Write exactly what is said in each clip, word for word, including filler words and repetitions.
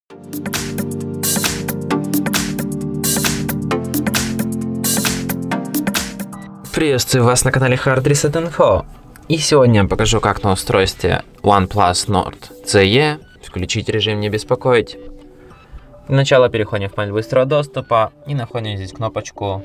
Приветствую вас на канале Hard Reset Info. И сегодня я покажу, как на устройстве OnePlus Nord си и включить режим «Не беспокоить». Для начала переходим в панель быстрого доступа и находим здесь кнопочку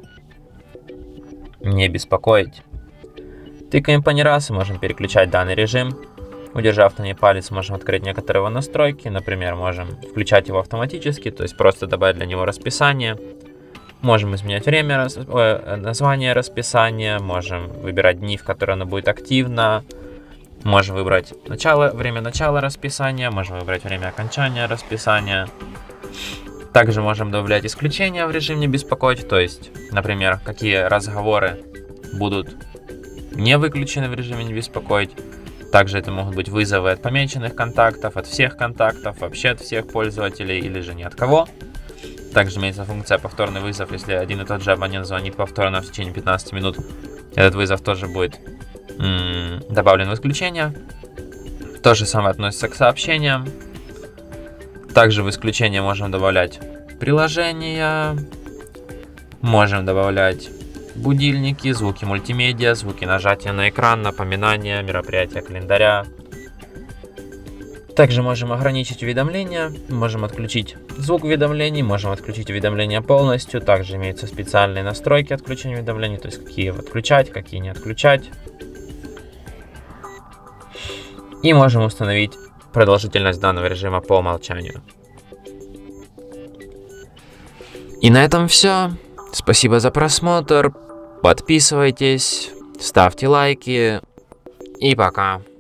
«Не беспокоить». Тыкаем по ней раз и можем переключать данный режим. Удержав на ней палец, можем открыть некоторые его настройки. Например, можем включать его автоматически, то есть просто добавить для него расписание. Можем изменять время, рас... Ой, название расписания, можем выбирать дни, в которые оно будет активно. Можем выбрать начало, время начала расписания, можем выбрать время окончания расписания. Также можем добавлять исключения в режим «Не беспокоить», то есть, например, какие разговоры будут не выключены в режиме «Не беспокоить». Также это могут быть вызовы от помеченных контактов, от всех контактов, вообще от всех пользователей или же ни от кого. Также имеется функция повторный вызов, если один и тот же абонент звонит повторно в течение пятнадцати минут. Этот вызов тоже будет м-м, добавлен в исключение. То же самое относится к сообщениям. Также в исключение можем добавлять приложения. Можем добавлять будильники, звуки мультимедиа, звуки нажатия на экран, напоминания, мероприятия календаря. Также можем ограничить уведомления, можем отключить звук уведомлений, можем отключить уведомления полностью. Также имеются специальные настройки отключения уведомлений, то есть какие отключать, какие не отключать. И можем установить продолжительность данного режима по умолчанию. И на этом все. Спасибо за просмотр. Подписывайтесь, ставьте лайки и пока.